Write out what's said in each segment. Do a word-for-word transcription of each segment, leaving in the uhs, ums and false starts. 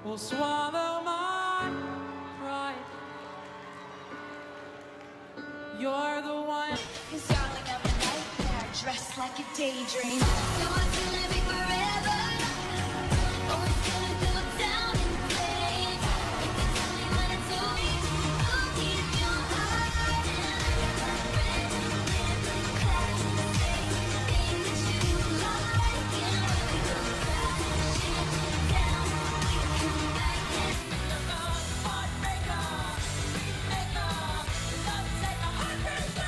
will swallow my pride. You're the one. Cause darling, I'm a nightmare, dressed like a daydream. You want to live it forever. Oh, it's gonna go down in flames. You can tell me when it's over. I'll keep your heart and I'm ready to live the classic thing that you like. And when we go crashing down, we come back and heartbreaker, maker, love take a heartbreaker.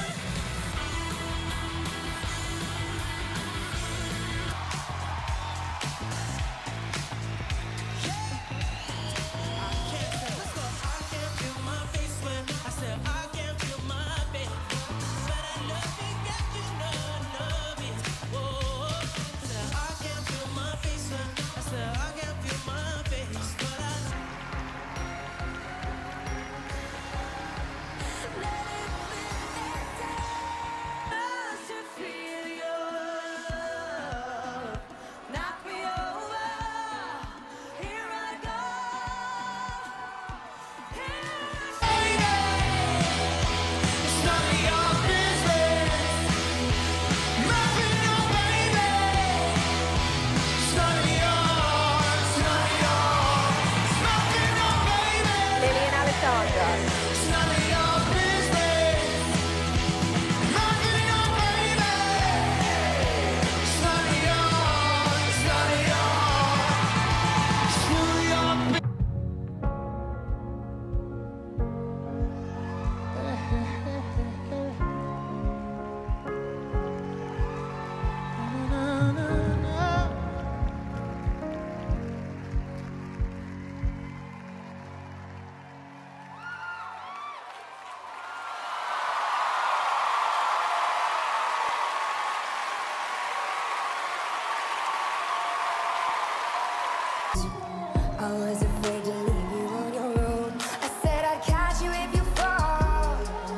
I was afraid to leave you on your own. I said I'd catch you if you fall,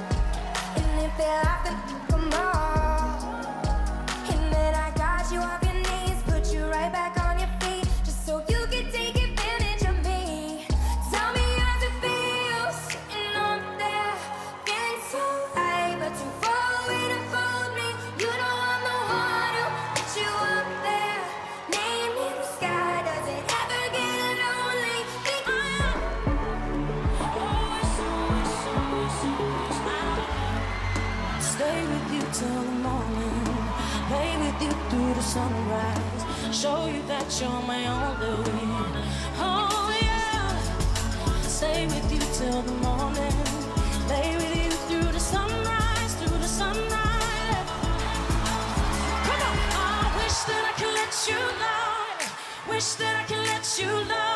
and if they laugh, then come on. And then I got you off your knees, put you right back on your feet, just so you could take advantage of me. Tell me how it feels, sitting up there, feeling so high, but too far away to fold me. You know I'm the one who put you up there, name in the sky. Does it ever get lonely? Think I am. Stay with you till the morning, play with you through the sunrise, show you that you're my only. Oh yeah, stay with you till the morning, play with you through the sunrise, through the sunrise. Come on, I wish that I could let you know, wish that I could let you know.